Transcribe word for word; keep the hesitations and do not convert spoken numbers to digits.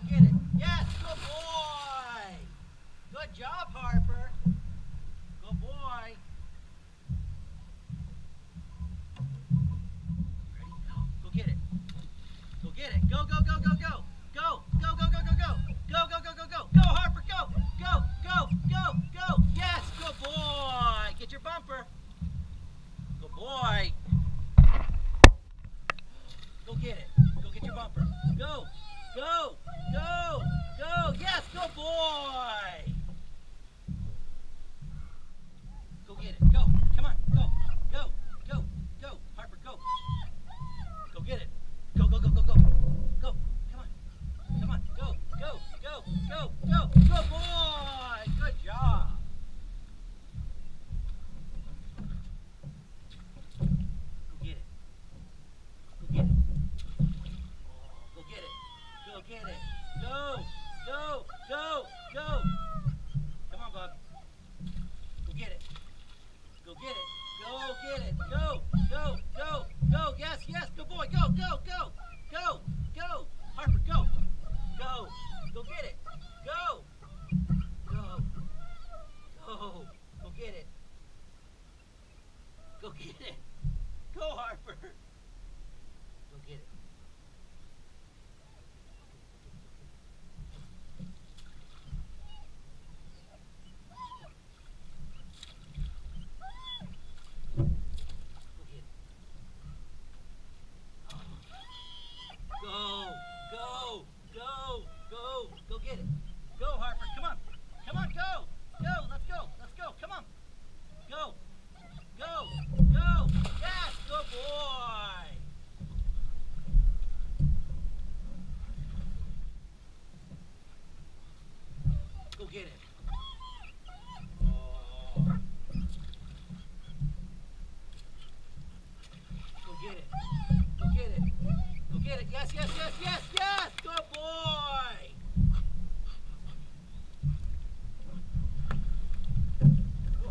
get it. Yes, good boy. Good job, Harper. Good boy. Ready? Go. Go get it. Go get it. Go, go, go, go, go. Go, go, go, go, go, go. Go, go, go, go, go. Go, Harper, go. Go, go, go, go. Yes, good boy. Get your bumper. Good boy. Go get it. Go get your bumper. Go, go, go, go. Yes, good boy. Go get it. Go. Come on. Go, go, go, go. Harper, go. Go get it. Go, go, go, go, go. Go. Come on. Come on. Go, go, go, go, go. Good boy. Good job. Go get it. Go get it. Go get it. Go get it. Go, go, go, go. Come on, Bob. Go get it. Go get it. Go get it. Go, go, go, go. Yes, yes. Good boy. Go, go, go, go, go. Harper, go. Go. Go get it. Go. Go. Go. Go get it. Go get it. Go, Harper. Go get it. Go, go, go, go, go get it. Go, Harper, come on. Come on, go. Go, let's go, let's go, come on. Go, go, go. Yes, good boy. Go get it. Oh. Go get it. Go get it. Go get it. Yes, yes, yes, yes, yes. Good boy.